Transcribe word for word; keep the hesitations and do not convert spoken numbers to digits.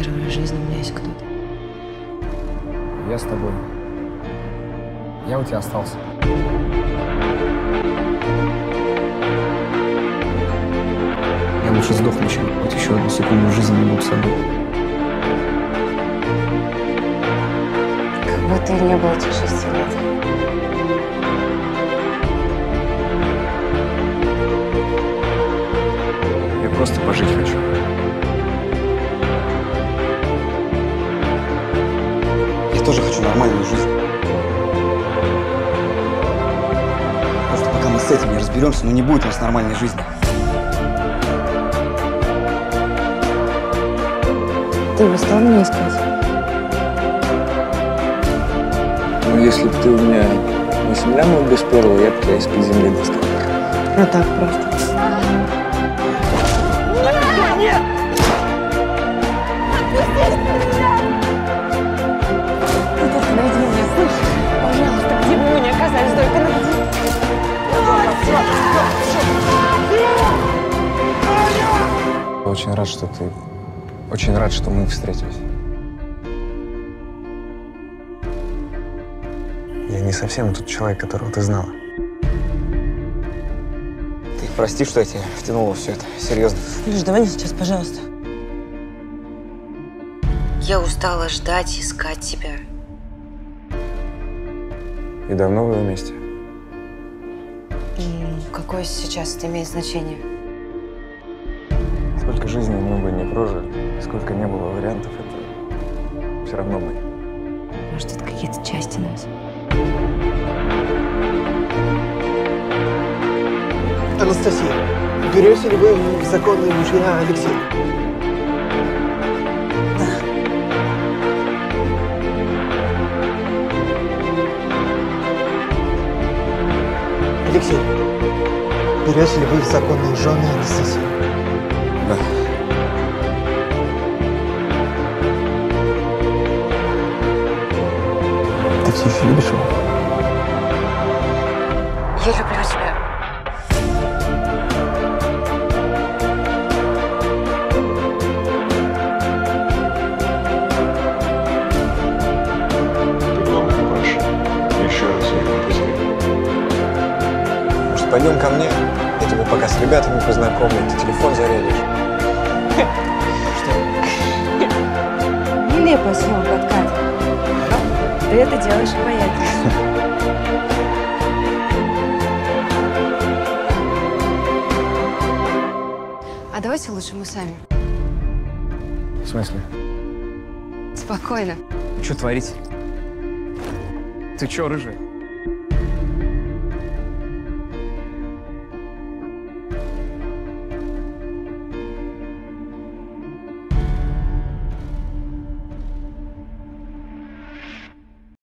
Первый раз в жизни у меня есть кто-то. Я с тобой. Я у тебя остался. Я лучше сдохну, чем хоть еще одну секунду жизни не буду с собой. Как будто и не было этих шести лет. Я просто пожить хочу. Я тоже хочу нормальную жизнь. Просто пока мы с этим не разберемся, ну не будет у нас нормальной жизни. Ты бы стал меня искать? Ну, если бы ты у меня на земля мог без первого, я бы тебя из-под земли достал. Ну так просто. Нет! Нет! Отпустите меня! Ты только найди меня, слышишь? Пожалуйста, где бы мы ни оказались, только найди. Очень рад, что ты... Очень рад, что мы встретились. Я не совсем тот человек, которого ты знала. Ты прости, что я тебя втянул во все это. Серьезно. Лиш, давай не сейчас, пожалуйста. Я устала ждать, искать тебя. И давно вы вместе? М, Какое сейчас это имеет значение? Сколько жизней мы бы не прожили, сколько не было вариантов, это все равно мы. Может, это какие-то части нас? Анастасия, берете ли вы в законные мужья Алексея? Алексей, берете ли вы в законные жены Анастасию? Да. Ты все еще любишь его? Я люблю тебя. Ты главный ваш. Еще раз я его потеряю. Может, пойдем ко мне? Я тебя пока с ребятами познакомлю, ты телефон зарядишь. Нелепая съемка от Кати. Ты это делаешь обаятельно. А давайте лучше мы сами. В смысле? Спокойно. Что творить? Ты чё, рыжий?